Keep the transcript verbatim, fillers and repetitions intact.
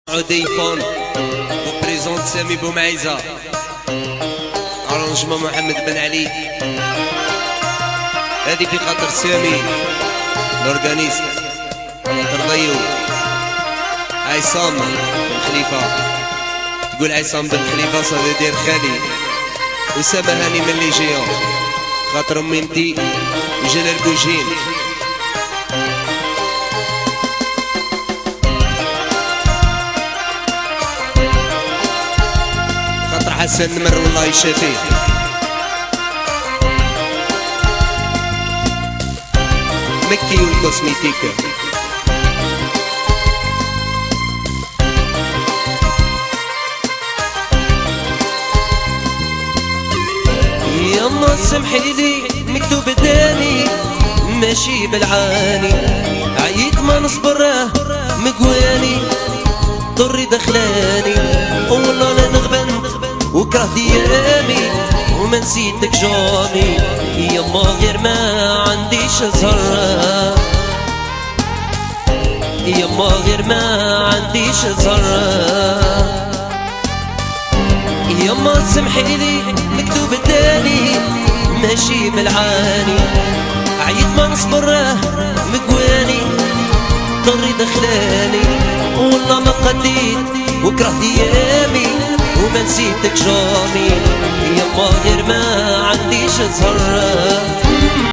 عديفون وبريزونت سامي بومعيزة ارونجمون محمد بن علي. هذه في خاطر سامي لورغانيست ترضيو عصام بن خليفة. تقول عصام بن خليفة صافي دير خالي أسامة هاني من ليجيون خاطر ميمتي وجلال بوجين. حسن نمر والله يشافيه. مكي والكوسميتيك يما سمحيلي مكتوب داني ماشي بالعاني عييت ما نصبره مقواني ضري دخلاني والله لا نغبن وكره ديامي وما نسيتك جامي يما غير ما عنديش زهرة يما غير ما عنديش زهرة يما سمحيلي مكتوب الداني ماشي بالعاني عييت ما نصبره مقواني ضري دخلاني والله ما قديت وكره ديامي وما نسيتك جامي يما غير ما عنديش زهرة